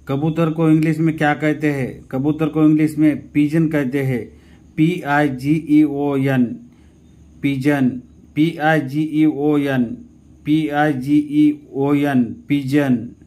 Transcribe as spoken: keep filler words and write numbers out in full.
कबूतर को इंग्लिश में क्या कहते हैं? कबूतर को इंग्लिश में पिजन कहते हैं। P I G E O N, pigeon. P I G E O N, P I G E O N, pigeon.